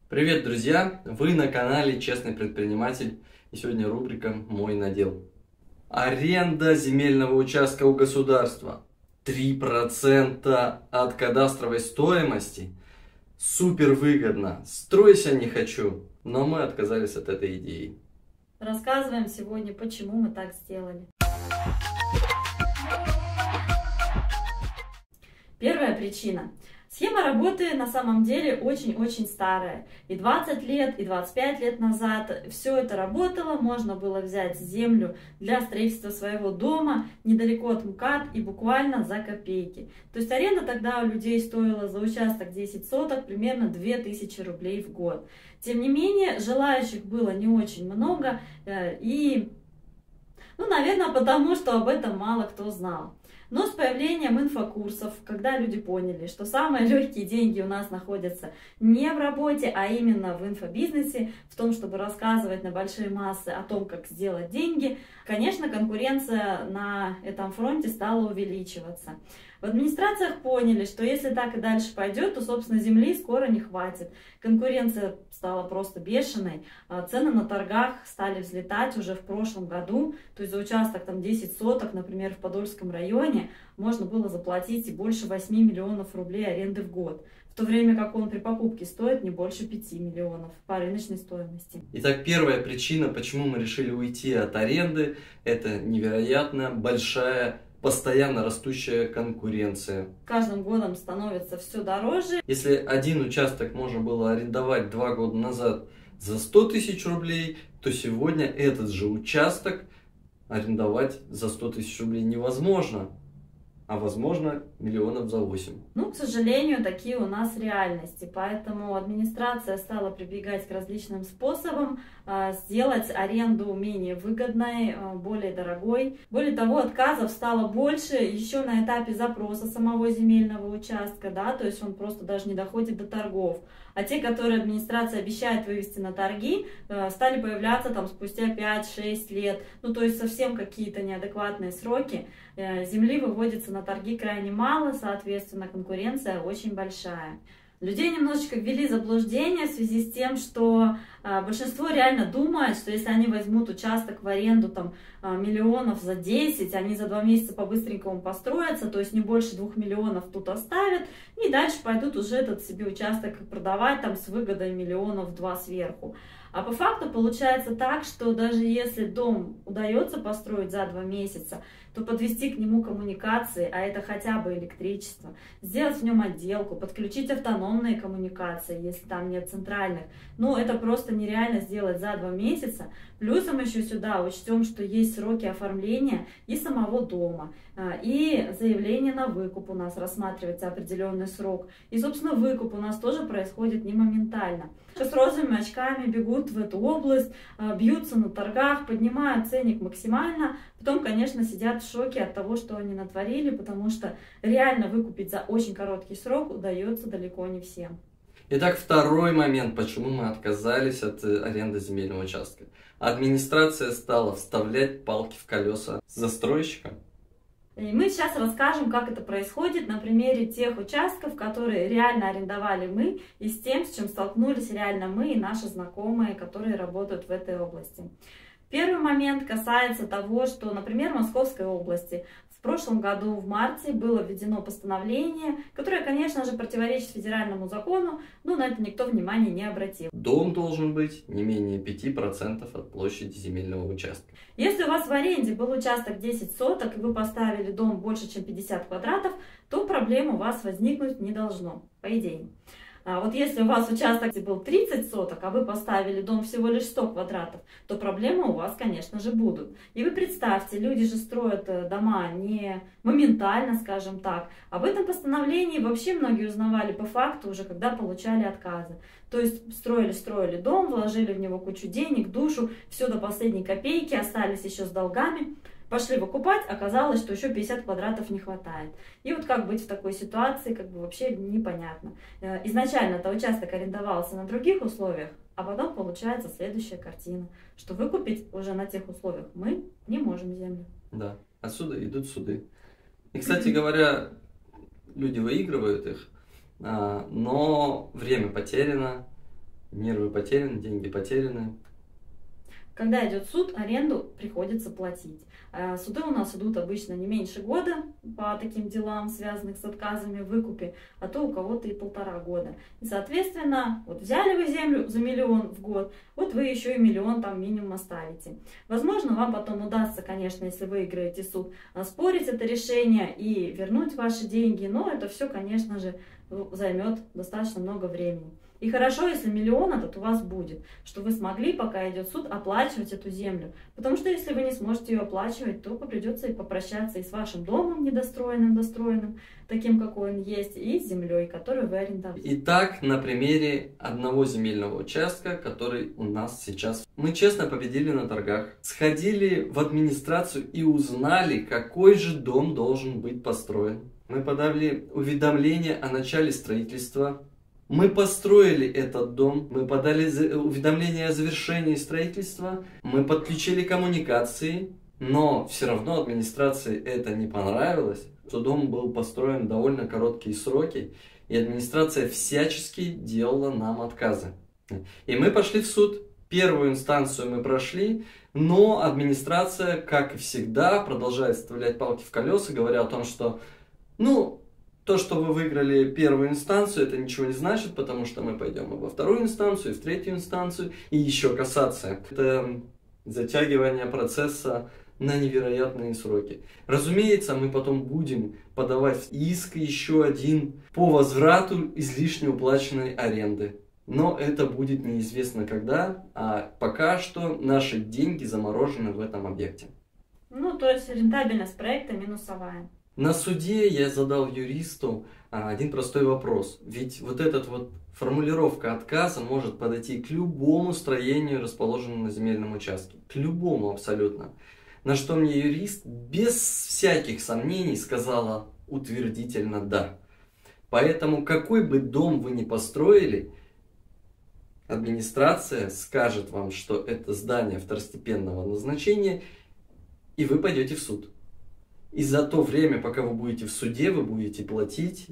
Привет, друзья! Вы на канале Честный предприниматель, и сегодня рубрика «Мой надел». Аренда земельного участка у государства 3% от кадастровой стоимости. Супер выгодно! Стройся не хочу, но мы отказались от этой идеи. Рассказываем сегодня, почему мы так сделали. Первая причина. Схема работы на самом деле очень-очень старая. И 20 лет, и 25 лет назад все это работало. Можно было взять землю для строительства своего дома недалеко от МКАД и буквально за копейки. То есть аренда тогда у людей стоила за участок 10 соток примерно 2000 рублей в год. Тем не менее, желающих было не очень много. Наверное, потому что об этом мало кто знал. Но с появлением инфокурсов, когда люди поняли, что самые легкие деньги у нас находятся не в работе, а именно в инфобизнесе, в том, чтобы рассказывать на большие массы о том, как сделать деньги, конечно, конкуренция на этом фронте стала увеличиваться. В администрациях поняли, что если так и дальше пойдет, то, собственно, земли скоро не хватит. Конкуренция стала просто бешеной, цены на торгах стали взлетать уже в прошлом году, то есть за участок там 10 соток, например, в Подольском районе, можно было заплатить и больше 8 миллионов рублей аренды в год, в то время как он при покупке стоит не больше 5 миллионов по рыночной стоимости. Итак, первая причина, почему мы решили уйти от аренды, это невероятно большая постоянно растущая конкуренция. Каждым годом становится все дороже. Если один участок можно было арендовать 2 года назад за 100 тысяч рублей, то сегодня этот же участок арендовать за 100 тысяч рублей невозможно. А возможно, миллионов за 8. К сожалению, такие у нас реальности. Поэтому администрация стала прибегать к различным способам сделать аренду менее выгодной, более дорогой. Более того, отказов стало больше еще на этапе запроса самого земельного участка, то есть он просто даже не доходит до торгов. А те, которые администрация обещает вывести на торги, стали появляться там спустя 5-6 лет. То есть совсем какие-то неадекватные сроки. Земли выводится на торги крайне мало, соответственно, конкуренция очень большая. Людей немножечко ввели в заблуждение в связи с тем, что большинство реально думает, что если они возьмут участок в аренду миллионов за 10, они за 2 месяца по-быстренькому построятся, то есть не больше 2 миллионов тут оставят, и дальше пойдут уже этот себе участок продавать с выгодой миллионов 2 сверху. А по факту получается так, что даже если дом удается построить за 2 месяца, то подвести к нему коммуникации, а это хотя бы электричество, сделать в нем отделку, подключить автономные коммуникации, если там нет центральных, это просто нереально сделать за 2 месяца. Плюсом еще сюда учтем, что есть сроки оформления и самого дома, и заявление на выкуп у нас рассматривается определенный срок. И, собственно, выкуп у нас тоже происходит не моментально. С розовыми очками бегут в эту область, бьются на торгах, поднимают ценник максимально. Потом, конечно, сидят в шоке от того, что они натворили, потому что реально выкупить за очень короткий срок удается далеко не всем. Итак, второй момент, почему мы отказались от аренды земельного участка. Администрация стала вставлять палки в колеса застройщикам. И мы сейчас расскажем, как это происходит на примере тех участков, которые реально арендовали мы, и с тем, с чем столкнулись реально мы и наши знакомые, которые работают в этой области. Первый момент касается того, что, например, в Московской области в прошлом году в марте было введено постановление, которое, конечно же, противоречит федеральному закону, но на это никто внимания не обратил. Дом должен быть не менее 5% от площади земельного участка. Если у вас в аренде был участок 10 соток, и вы поставили дом больше, чем 50 квадратов, то проблем у вас возникнуть не должно, по идее. А вот если у вас участок был 30 соток, а вы поставили дом всего лишь 100 квадратов, то проблемы у вас, конечно же, будут. И вы представьте, люди же строят дома не моментально, скажем так. Об этом постановлении вообще многие узнавали по факту уже, когда получали отказы. То есть строили дом, вложили в него кучу денег, душу, все до последней копейки, остались еще с долгами. Пошли выкупать, оказалось, что еще 50 квадратов не хватает. И вот как быть в такой ситуации, вообще непонятно. Изначально-то участок арендовался на других условиях, а потом получается следующая картина, что выкупить уже на тех условиях мы не можем землю. Да, отсюда идут суды. И, кстати говоря, люди выигрывают их, но время потеряно, Нервы потеряны, деньги потеряны. Когда идет суд, аренду приходится платить. Суды у нас идут обычно не меньше года по таким делам, связанных с отказами в выкупе, а то у кого-то и 1,5 года. И, соответственно, вот взяли вы землю за 1 000 000 в год, вот вы еще и 1 000 000 там минимум оставите. Возможно, вам потом удастся, конечно, если выиграете суд, оспорить это решение и вернуть ваши деньги, но это все, конечно же, займет достаточно много времени. И хорошо, если 1 000 000 этот у вас будет, что вы смогли, пока идет суд, оплачивать эту землю. Потому что если вы не сможете ее оплачивать, то придется и попрощаться и с вашим домом недостроенным, таким, какой он есть, и с землей, которую вы арендовали. Итак, на примере одного земельного участка, который у нас сейчас. Мы честно победили на торгах, сходили в администрацию и узнали, какой же дом должен быть построен. Мы подали уведомление о начале строительства. Мы построили этот дом, мы подали уведомление о завершении строительства, мы подключили коммуникации, но все равно администрации это не понравилось, что дом был построен в довольно короткие сроки, и администрация всячески делала нам отказы. И мы пошли в суд. Первую инстанцию мы прошли, но администрация, как и всегда, продолжает вставлять палки в колеса, говоря о том, что, то, что вы выиграли первую инстанцию, это ничего не значит, потому что мы пойдем и во вторую инстанцию, и в третью инстанцию, и еще кассация. Это затягивание процесса на невероятные сроки. Разумеется, мы потом будем подавать иск еще один по возврату излишне уплаченной аренды. Но это будет неизвестно когда, а пока что наши деньги заморожены в этом объекте. То есть рентабельность проекта минусовая. На суде я задал юристу один простой вопрос. Ведь вот эта формулировка отказа может подойти к любому строению, расположенному на земельном участке. К любому абсолютно. На что мне юрист без всяких сомнений сказала утвердительно «да». Поэтому какой бы дом вы ни построили, администрация скажет вам, что это здание второстепенного назначения, и вы пойдете в суд. И за то время, пока вы будете в суде, вы будете платить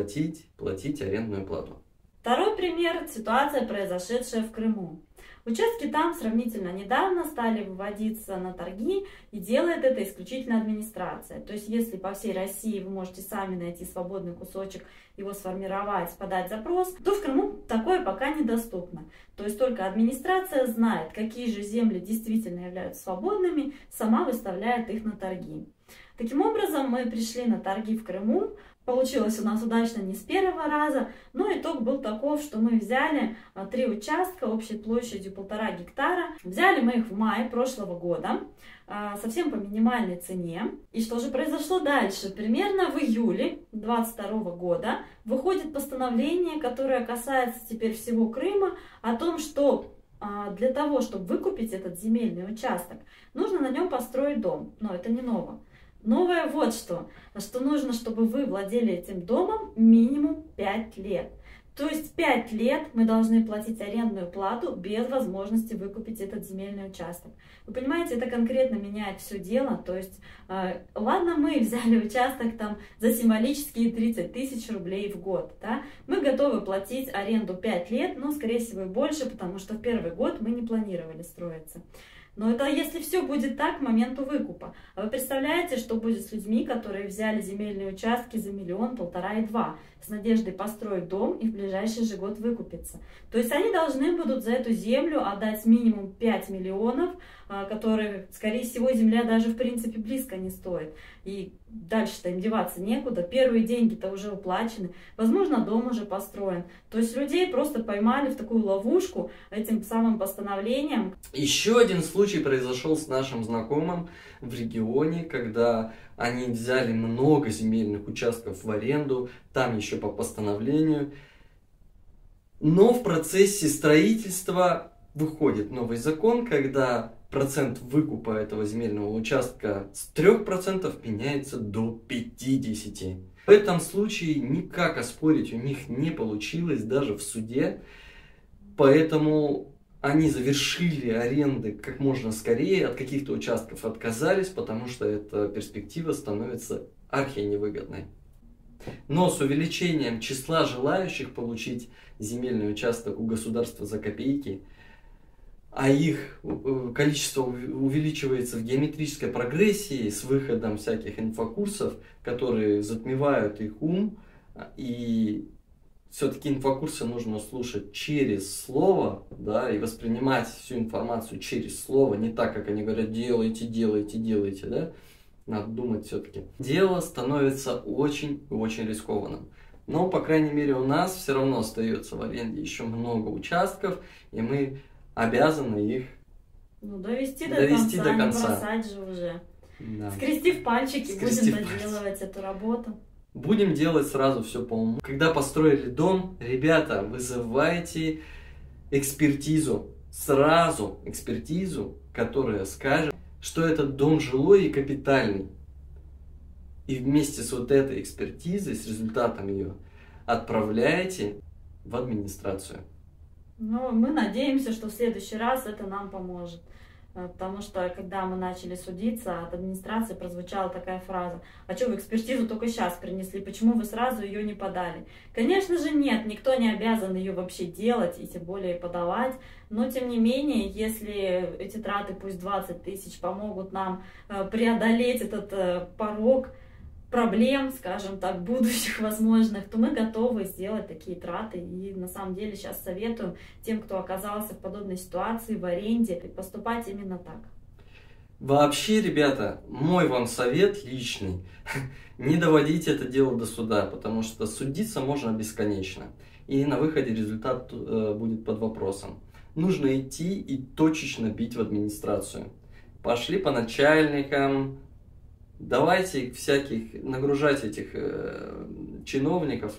арендную плату. Второй пример – ситуация, произошедшая в Крыму. Участки там сравнительно недавно стали выводиться на торги, и делает это исключительно администрация. То есть, если по всей России вы можете сами найти свободный кусочек, его сформировать, подать запрос, то в Крыму такое пока недоступно. То есть, только администрация знает, какие же земли действительно являются свободными, сама выставляет их на торги. Таким образом, мы пришли на торги в Крыму. Получилось у нас удачно не с первого раза, но итог был таков, что мы взяли 3 участка общей площадью 1,5 гектара. Взяли мы их в мае прошлого года, совсем по минимальной цене. И что же произошло дальше? Примерно в июле 2022 года выходит постановление, которое касается теперь всего Крыма, о том, что для того, чтобы выкупить этот земельный участок, нужно на нем построить дом. Но это не ново. Новое вот что нужно, чтобы вы владели этим домом минимум 5 лет. То есть 5 лет мы должны платить арендную плату без возможности выкупить этот земельный участок. Вы понимаете, это конкретно меняет все дело. То есть, ладно, мы взяли участок там за символические 30 000 рублей в год. Да? Мы готовы платить аренду 5 лет, но, скорее всего, и больше, потому что в первый год мы не планировали строиться. Но это если все будет так к моменту выкупа. А вы представляете, что будет с людьми, которые взяли земельные участки за 1 000 000, 1,5 и 2, с надеждой построить дом и в ближайший же год выкупиться. То есть они должны будут за эту землю отдать минимум 5 миллионов, которые, скорее всего, земля даже в принципе близко не стоит. И дальше-то им деваться некуда, первые деньги-то уже уплачены, возможно, дом уже построен. То есть людей просто поймали в такую ловушку этим самым постановлением. Еще один случай произошел с нашим знакомым в регионе, когда они взяли много земельных участков в аренду, там еще по постановлению. Но в процессе строительства выходит новый закон, когда процент выкупа этого земельного участка с 3% меняется до 50%. В этом случае никак оспорить у них не получилось даже в суде, поэтому они завершили аренды как можно скорее, от каких-то участков отказались, потому что эта перспектива становится архиневыгодной. Но с увеличением числа желающих получить земельный участок у государства за копейки, а их количество увеличивается в геометрической прогрессии с выходом всяких инфокурсов, которые затмевают их ум, и все-таки инфокурсы нужно слушать через слово, да, и воспринимать всю информацию через слово, не так, как они говорят, делайте, делайте, делайте, да, надо думать все-таки. Дело становится очень рискованным. Но, по крайней мере, у нас все равно остается в аренде еще много участков, и мы обязаны их довести до конца. Не бросать же уже. Да. Скрестив пальчики, будем доделывать эту работу. Будем делать сразу все по уму. Когда построили дом, ребята, вызывайте экспертизу. Сразу экспертизу, которая скажет, что этот дом жилой и капитальный. И вместе с вот этой экспертизой, с результатом ее, отправляйте в администрацию. Ну, мы надеемся, что в следующий раз это нам поможет. Потому что, когда мы начали судиться, от администрации прозвучала такая фраза: а что вы экспертизу только сейчас принесли, почему вы сразу ее не подали? Конечно же нет, никто не обязан ее вообще делать и тем более подавать. Но, тем не менее, если эти траты, пусть 20 тысяч, помогут нам преодолеть этот порог проблем, скажем так, будущих возможных, то мы готовы сделать такие траты. И на самом деле сейчас советуем тем, кто оказался в подобной ситуации, в аренде, поступать именно так. Вообще, ребята, мой вам совет личный: не доводите это дело до суда, потому что судиться можно бесконечно. И на выходе результат будет под вопросом. Нужно идти и точечно бить в администрацию. Пошли по начальникам. Давайте всяких нагружать этих чиновников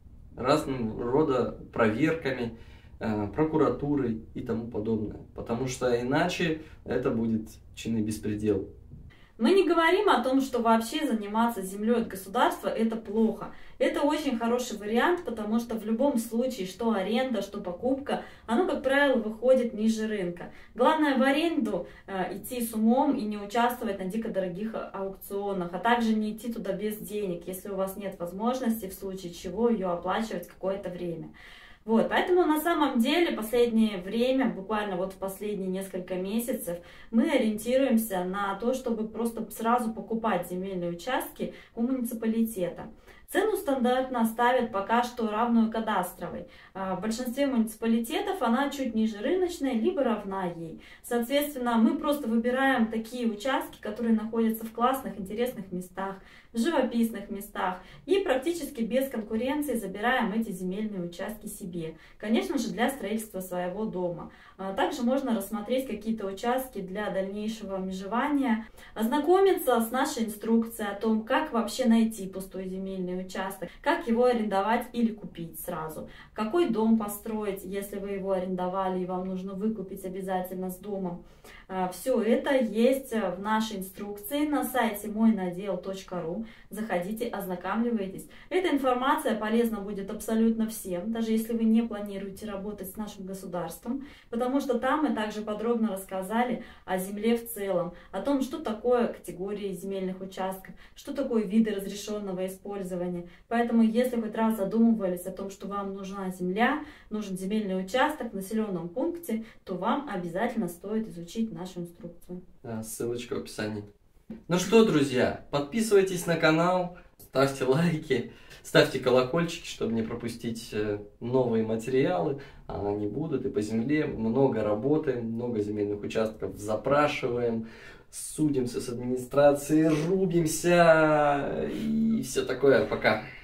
разным рода проверками, прокуратурой и тому подобное. Потому что иначе это будет чинный беспредел. Мы не говорим о том, что вообще заниматься землей от государства это плохо. Это очень хороший вариант, потому что в любом случае, что аренда, что покупка, оно, как правило, выходит ниже рынка. Главное в аренду идти с умом и не участвовать на дико дорогих аукционах, а также не идти туда без денег, если у вас нет возможности в случае чего ее оплачивать какое-то время. Вот, поэтому на самом деле последнее время, буквально вот в последние несколько месяцев, мы ориентируемся на то, чтобы просто сразу покупать земельные участки у муниципалитета. Цену стандартно ставят пока что равную кадастровой. В большинстве муниципалитетов она чуть ниже рыночной, либо равна ей. Соответственно, мы просто выбираем такие участки, которые находятся в классных, интересных местах, в живописных местах, и практически без конкуренции забираем эти земельные участки себе. Конечно же, для строительства своего дома. Также можно рассмотреть какие-то участки для дальнейшего межевания, ознакомиться с нашей инструкцией о том, как вообще найти пустой земельный участок, как его арендовать или купить сразу, какой дом построить, если вы его арендовали и вам нужно выкупить обязательно с домом. Все это есть в нашей инструкции на сайте мойнадел.ру. Заходите, ознакомьтесь. Эта информация полезна будет абсолютно всем, даже если вы не планируете работать с нашим государством, потому что там мы также подробно рассказали о земле в целом, о том, что такое категории земельных участков, что такое виды разрешенного использования. Поэтому, если хоть раз задумывались о том, что вам нужна земля, нужен земельный участок в населенном пункте, то вам обязательно стоит изучить нашу инструкцию. Ссылочка в описании. Ну что, друзья, подписывайтесь на канал, ставьте лайки, ставьте колокольчики, чтобы не пропустить новые материалы. Они будут и по земле. Много работаем, много земельных участков запрашиваем, судимся с администрацией, рубимся и все такое. Пока.